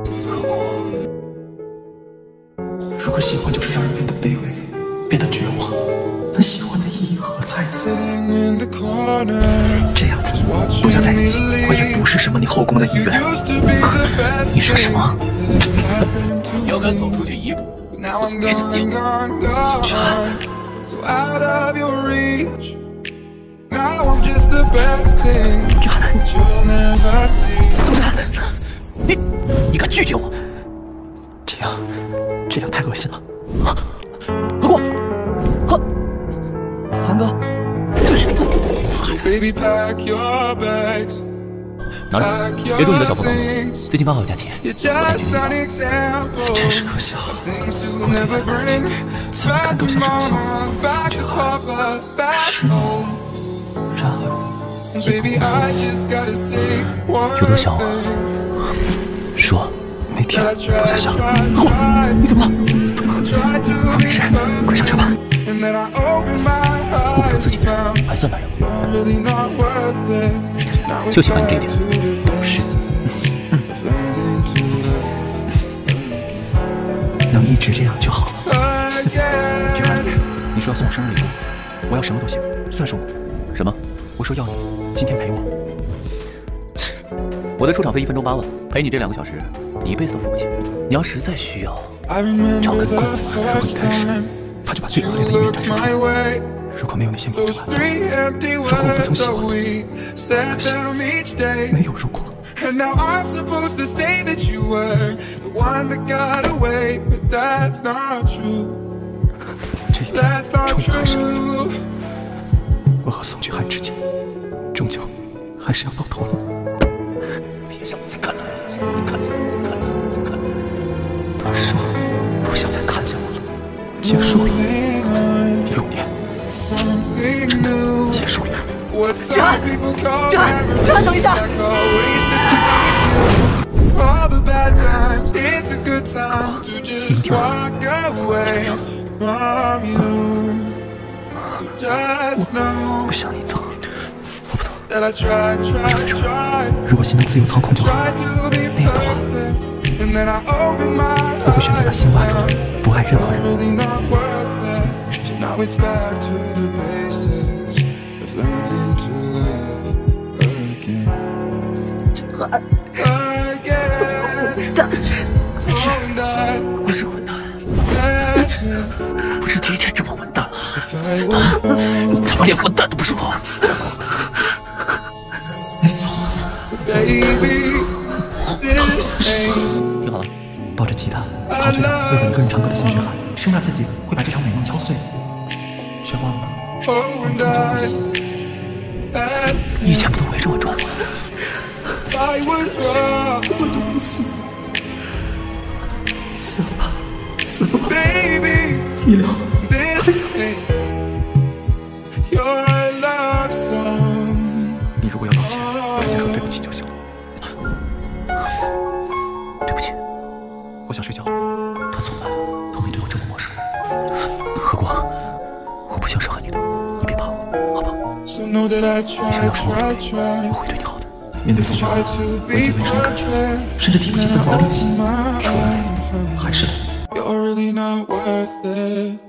如果喜欢就是让人变得卑微，变得绝望，那喜欢的意义何在呢？这样的不想在一起，我也不是什么你后宫的一员。你说什么？ 你要敢走出去一步，我就别想见我。 雪寒。 你敢拒绝我？ 这样太恶心了。 何过，韩哥，拿着，别动你的小破房，最近刚好有假期，我带去你。 真是可笑，我对你的感情怎么看都像是个笑话。雪寒，是你然而也不如此。 有多想我？说。 没听，不再想。 何，你怎么了？ 我没事，快上车吧。 护不住自己的人还算男人吗？就喜欢你这一点，懂事。 能一直这样就好了。雪寒，你说要送我生日礼物，我要什么都行，算数吗？ 什么？ 我说要你今天陪我。 我的出场费1分钟8万，陪你这2个小时。 你一辈子都付不起。你要实在需要，找根棍子。 如果一开始他就把最恶劣的一面展示出来，如果没有那些明着玩的，如果我不曾喜欢你，可惜没有如果。这一天终于还是我和宋俊涵之间，终究还是要到头了。 别让我再看到你，别让我再看到你。 他说不想再看见我了，结束了。6年，真的结束了。 志涵，等一下！ 明天我不想你走，我不走。留在这儿，如果心能自由操控就好了。那样的话。 我会选择把心挖住，不爱任何人。 韩，没事，不是混蛋，不是第一天这么混蛋了，你他妈连混蛋都不如我！ 你错了。 听好了， 抱着吉他，陶醉的为我一个人唱歌的宋俊涵，生怕自己会把这场美梦敲碎，却忘了梦终究会醒。 你以前不都围着我转吗？ 怎么就不死？死了吧，死了吧！医疗，你如果要道歉，直接说对不起就行了。 对不起， 我想睡觉。 他从来都没对我这么漠视。何果，我不想伤害你的，你别怕，好吧？你想要什么我都给，我会对你好的。 面对宋俊涵，我已经没什么感觉，甚至提不起分毫的力气。出来还是累。